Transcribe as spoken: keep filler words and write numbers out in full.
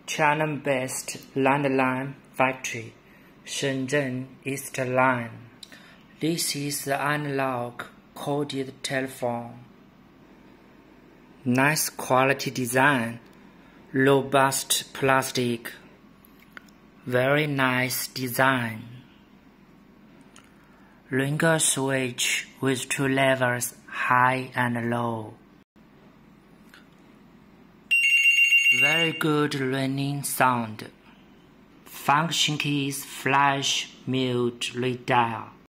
China-based Landline factory, Shenzhen East Line. This is the analog coded telephone. Nice quality design, robust plastic, very nice design. Ringer switch with two levels, high and low. Very good ringing sound. Function keys flash, mute, redial.